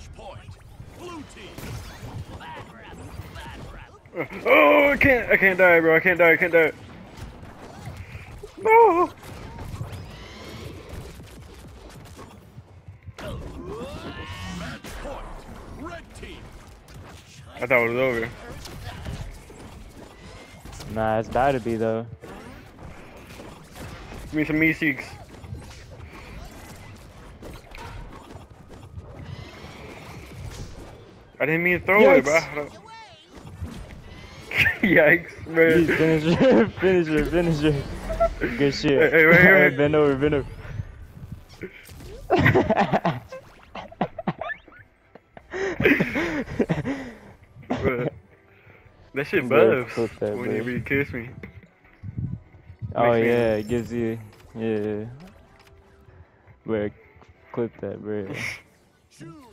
Oh, I can't die, bro. I can't die. No. I thought it was over. Nah, it's about to be though. Give me some Meeseeks. I didn't mean to throw it, bro. Yikes, man. Finish her. Good shit. Hey, right here. Bend over. That shit Bro, buffs clip that, whenever bro. you kiss me. Oh Makes me- yeah, it gives you, yeah. Bro, clip that, bro.